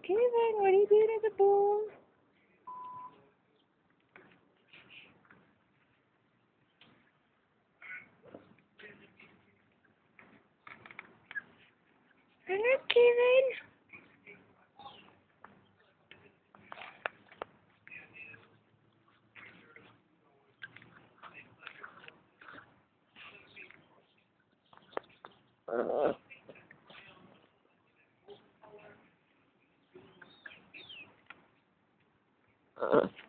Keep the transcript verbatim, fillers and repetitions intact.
Kevin, what are you doing at the ball? Hello, Kevin. Uh. Uh.